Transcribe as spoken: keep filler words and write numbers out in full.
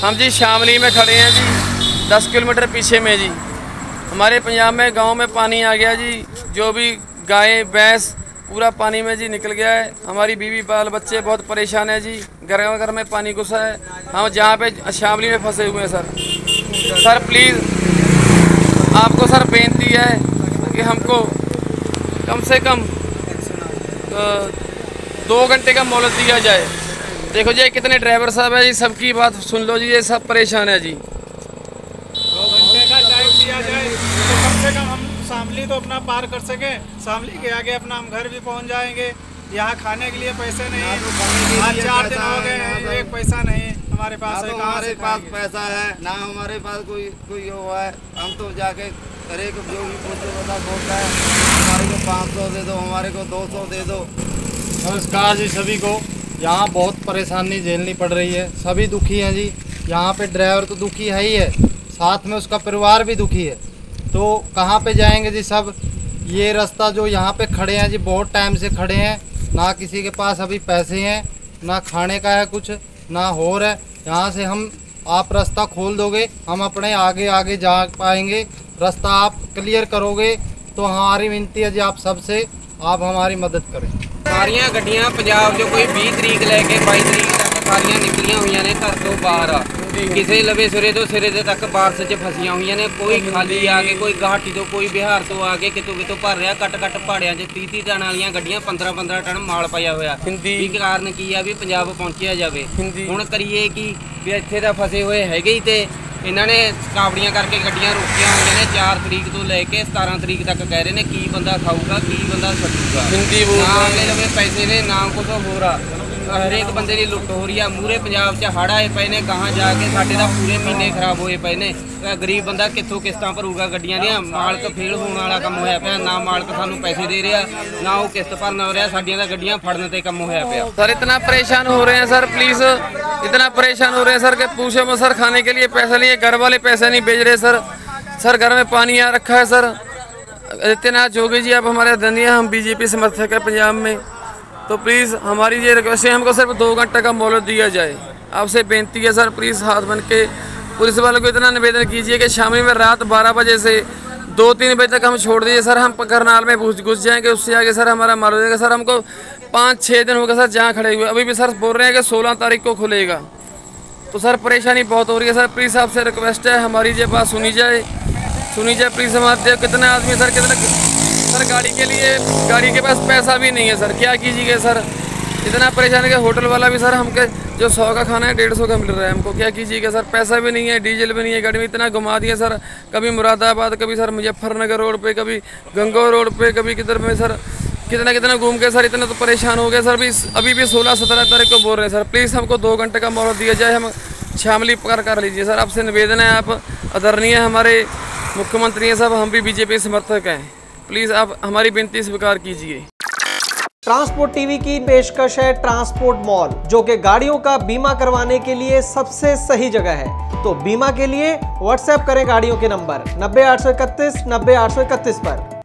हम जी शामली में खड़े हैं जी, दस किलोमीटर पीछे में जी। हमारे पंजाब में गांव में पानी आ गया जी, जो भी गाय भैंस पूरा पानी में जी निकल गया है। हमारी बीवी बाल बच्चे बहुत परेशान है जी, घर घर में पानी घुसा है। हम जहाँ पे शामली में फंसे हुए हैं सर। सर प्लीज़ आपको सर बेनती है कि हमको कम से कम दो घंटे का मोहलत दिया जाए। देखो जी कितने ड्राइवर साहब है जी, सबकी बात सुन लो जी, ये सब परेशान है जी। दो घंटे का टाइम दिया जाए तो कम से कम हम शामली तो अपना पार कर सकें। शामली के आगे अपना हम घर भी पहुंच जाएंगे। यहाँ खाने के लिए पैसे नहीं, आज चार दिन हो गए एक पैसा नहीं हमारे पास है। हमारे पास पैसा है ना, हमारे पास कोई कोई हुआ है। हम तो जाके हर एक जो भी पूछते बता बोलता है हमारे को पाँच सौ दे दो, हमारे को दो सौ दे दो। नमस्कार जी सभी को। यहाँ बहुत परेशानी झेलनी पड़ रही है, सभी दुखी हैं जी। यहाँ पे ड्राइवर तो दुखी है ही है, साथ में उसका परिवार भी दुखी है। तो कहाँ पे जाएंगे जी सब। ये रास्ता जो यहाँ पे खड़े हैं जी, बहुत टाइम से खड़े हैं, ना किसी के पास अभी पैसे हैं, ना खाने का है कुछ, ना और है। यहाँ से हम आप रास्ता खोल दोगे, हम अपने आगे आगे जा पाएंगे। रास्ता आप क्लियर करोगे तो हमारी विनती है जी आप सबसे, आप हमारी मदद करें। सारिया गड्डियां पंजाब जो कोई बीस तरीक लैके बाईस तरीक तक सारिया निकलियां हुई ने घर तो बाहर। किसी लवे सिरे तो सिरे तक बारिश च फसिया हुई ने। कोई खाली आ के, कोई गुवाहाटी तो, कोई बिहार तो आ के कितों कितों भर रहा। कट कट पहाड़ियां च तीह तीह टन वाली गड्डियां पंद्रह पंद्रह टन माल पाया हुआ। की कारण की है भी पंजाब पहुंचिया जाए। हुण करिए कि भी इत्थे दा फसे हुए हैगे ही ते इन्होंने कावड़ियां करके गड्डियां रोकिया हुई ने। चार तरीक तो लैके सतारह तरीक तक कह रहे हैं की बंदा खाऊगा की बंदा छूगा। ना मेरे पैसे ने ना कुछ हो रहा। हरेक बंदे की लुट हो रही है। मूरे पंजाब च हड़ आए पे ने, कहाँ जाके साढ़े तो पूरे महीने खराब होए पे ने। गरीब बंदा कितों किस्तां भरूगा गड्डियां दियां। मालक फेल होने वाला काम होया पिया। ना मालक सानू पैसे दे रहा, ना वो किस्त भरना हो रहा। साडियां तां गड्डियां फड़ने ते काम होया पिया। सर इतना परेशान हो रहे हैं सर, प्लीज़ इतना परेशान हो रहे हैं सर कि पूछो मत सर। खाने के लिए पैसा नहीं है, घर वाले पैसे नहीं भेज रहे सर। सर घर में पानी आ रखा है सर। आदित्यनाथ जोगी जी आप हमारे धनिया, हम बीजेपी समर्थक है पंजाब में, तो प्लीज़ हमारी ये रिक्वेस्ट है हमको सिर्फ दो घंटे का मोहलत दिया जाए। आपसे बेनती है सर, प्लीज़ हाथ बन के पुलिस वालों को इतना निवेदन कीजिए कि शामी में रात बारह बजे से दो तीन बजे तक हम छोड़ दीजिए सर। हम करनाल में घुस घुस जाएंगे, उससे आगे सर हमारा मार हो जाएगा सर। हमको पाँच छः दिन हो गए सर जहाँ खड़े हुए, अभी भी सर बोल रहे हैं कि सोलह तारीख को खुलेगा। तो सर परेशानी बहुत हो रही है सर। प्लीज़ आपसे रिक्वेस्ट है हमारी ये बात सुनी जाए, सुनी जाए प्लीज़। हमारे कितने आदमी सर, कितने सर गाड़ी के लिए, गाड़ी के पास पैसा भी नहीं है सर, क्या कीजिएगा सर। इतना परेशान है कि होटल वाला भी सर हमके जो सौ का खाना है डेढ़ सौ का मिल रहा है हमको, क्या कीजिएगा सर। पैसा भी नहीं है, डीजल भी नहीं है, गाड़ी में इतना घुमा दिया सर। कभी मुरादाबाद, कभी सर मुजफ्फरनगर रोड पे, कभी गंगोर रोड पे, कभी किधर में सर, कितना कितना घूम के सर इतना तो परेशान हो गए सर। अभी अभी भी सोलह सत्रह तारीख को बोल रहे हैं सर। प्लीज़ हमको दो घंटे का मोहलत दिया जाए, हम शामली पकड़ कर लीजिए सर। आपसे निवेदन है, आप आदरणीय हमारे मुख्यमंत्री हैं साहब, हम भी बीजेपी समर्थक हैं, प्लीज़ आप हमारी विनती स्वीकार कीजिए। ट्रांसपोर्ट टीवी की पेशकश है ट्रांसपोर्ट मॉल, जो कि गाड़ियों का बीमा करवाने के लिए सबसे सही जगह है। तो बीमा के लिए व्हाट्सएप करें गाड़ियों के नंबर नब्बे आठ सौ इकतीस नब्बे आठ सौ इकतीस पर।